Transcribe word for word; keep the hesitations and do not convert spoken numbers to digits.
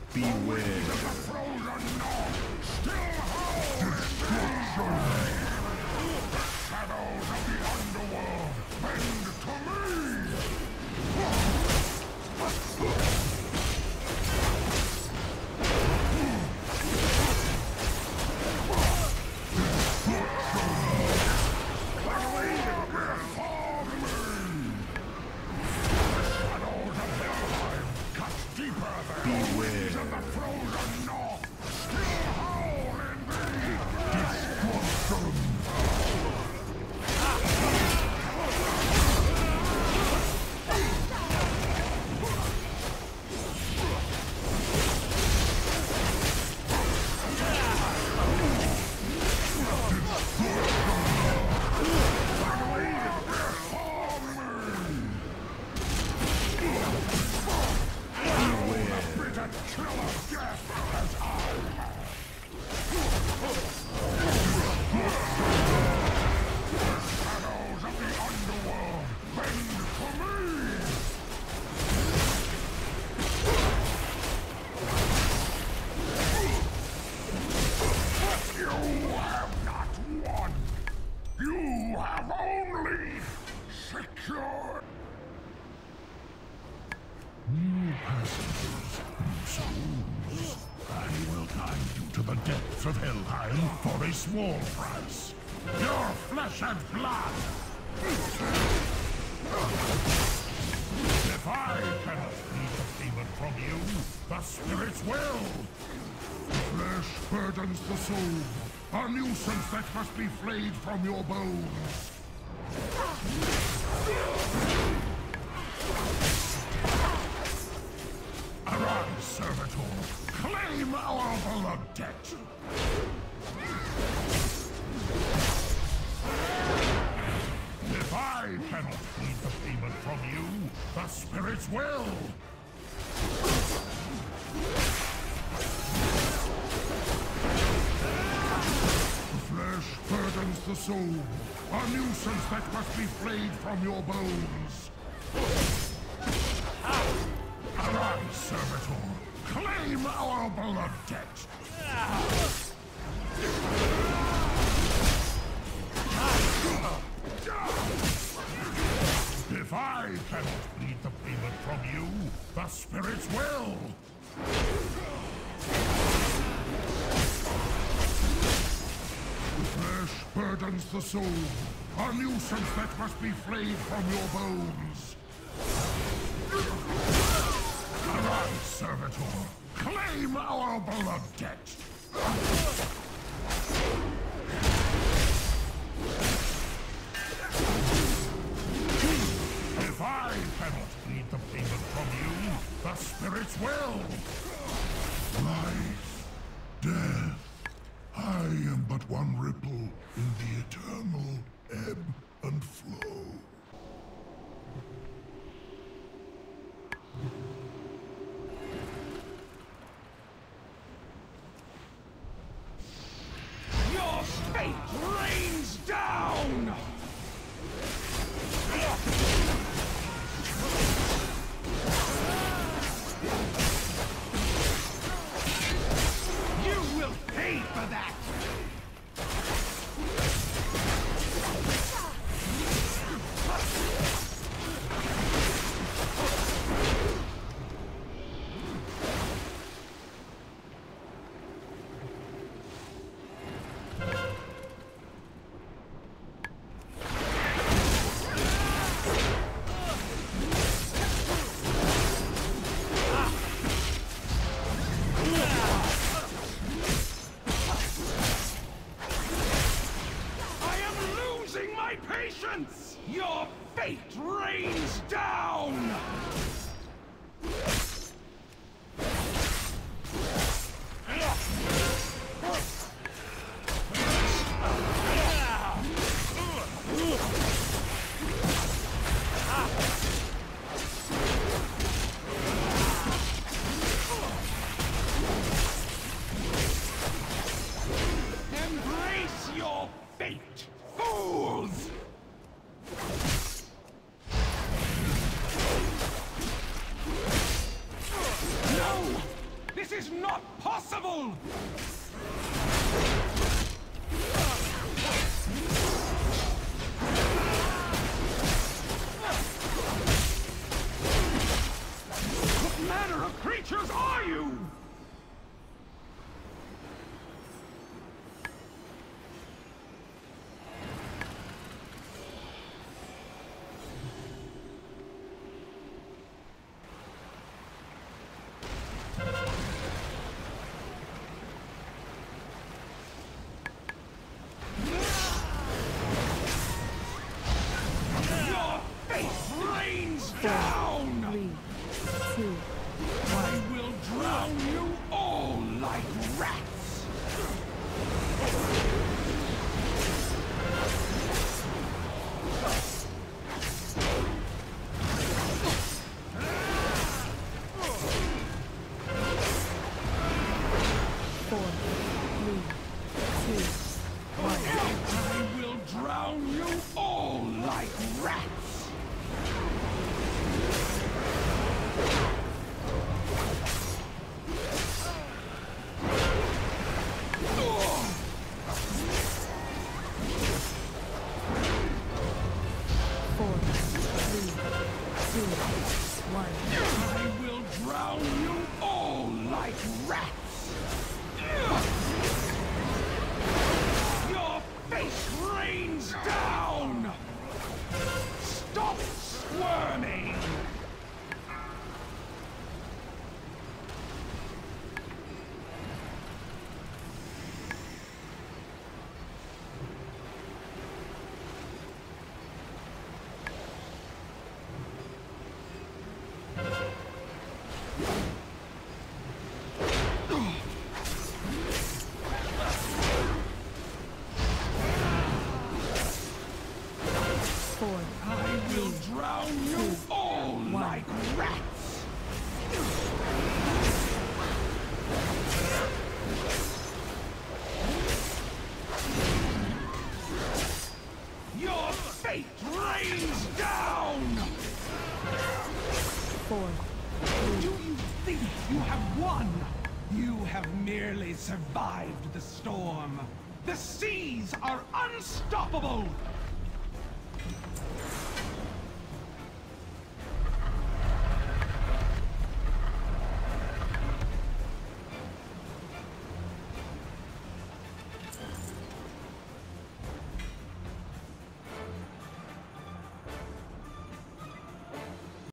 Beware. Shadows of the underworld, bend to me! New passengers, new souls. I will guide you to the depths of Helheim for a small price. Your flesh and blood! If I cannot need the payment from you, the spirits will! Flesh burdens the soul, a nuisance that must be flayed from your bones. Arise, servitor! Claim our blood debt! If I cannot need the payment from you, the spirits will! Flesh burdens the soul, a nuisance that must be flayed from your bones. Arise, servitor! Claim our blood debt! If I cannot need the payment from you, the spirits will! Flesh burdens the soul, a nuisance that must be flayed from your bones. Arise, servitor! Claim our blood debt! If I cannot need the payment from you, the spirits will! Life, death, I am but one ripple in the eternal ebb and flow. Your fate rains down! You will pay for that! is not possible! What manner of creatures are you? Down! Three, two, I will drown you all like rats! four, three, two, one. I will drown you all like rats! Four, three, two, one. I will drown you all like rats! Your face rains down! Stop squirming! Four, I will drown you all like rats! Your fate rains down! four, Do you think you have won? You have merely survived the storm. The seas are unstoppable!